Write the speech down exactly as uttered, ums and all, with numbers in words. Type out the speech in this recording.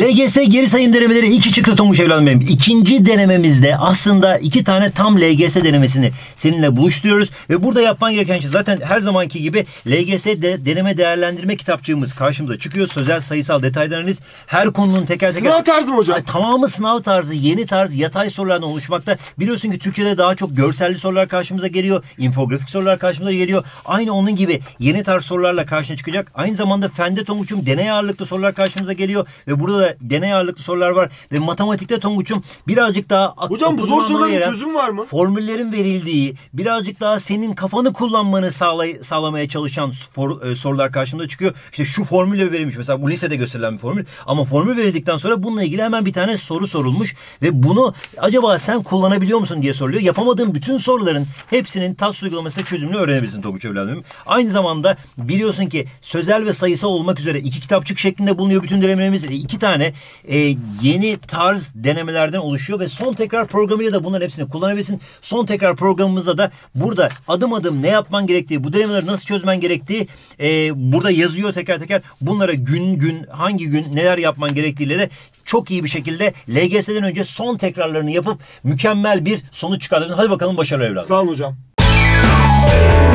L G S geri sayım denemeleri iki çıktı Tonguç evladım benim. İkinci denememizde aslında iki tane tam L G S denemesini seninle buluşturuyoruz. Ve burada yapman gereken şey zaten her zamanki gibi L G S de, deneme değerlendirme kitapçığımız karşımıza çıkıyor. Sözel, sayısal detaylı analiz. Her konunun teker teker... Sınav tarzı mı hocam? Tamamı sınav tarzı, yeni tarz, yatay sorulardan oluşmakta. Biliyorsun ki Türkçe'de daha çok görselli sorular karşımıza geliyor. İnfografik sorular karşımıza geliyor. Aynı onun gibi yeni tarz sorularla karşına çıkacak. Aynı zamanda fende Tonguç'um deney ağırlıklı sorular karşımıza geliyor. Ve burada da deney ağırlıklı sorular var. Ve matematikte Tonguç'um birazcık daha... Hocam bu zor soruların çözümü var mı? Formüllerin verildiği, birazcık daha senin kafanı kullanmanı sağlay sağlamaya çalışan for, e, sorular karşımıza çıkıyor. İşte şu formülle verilmiş. Mesela bu lisede gösterilen bir formül. Ama formül verildikten sonra bununla ilgili hemen bir tane soru sorulmuş. Ve bunu acaba sen kullanabiliyor musun diye soruluyor. Yapamadığın bütün soruların hepsinin T A S uygulamasında çözümünü öğrenebilirsin Tonguç evladım. Aynı zamanda biliyorsun ki sözel ve sayısal olmak üzere iki kitapçık şeklinde bulunuyor bütün denemelerimiz. Ve iki tane e, yeni tarz denemelerden oluşuyor ve son tekrar programıyla da bunların hepsini kullanabilirsin. Son tekrar programımızda da burada adım adım ne yapman gerektiği, bu denemeleri nasıl çözmen gerektiği e, burada yazıyor teker teker. Bunlara gün gün hangi gün neler yapman gerektiğiyle de çok iyi bir şekilde L G S'den önce son tekrarlarını yapıp mükemmel bir sonuç çıkardın. Hadi bakalım başarılı evladım. Sağ olun hocam.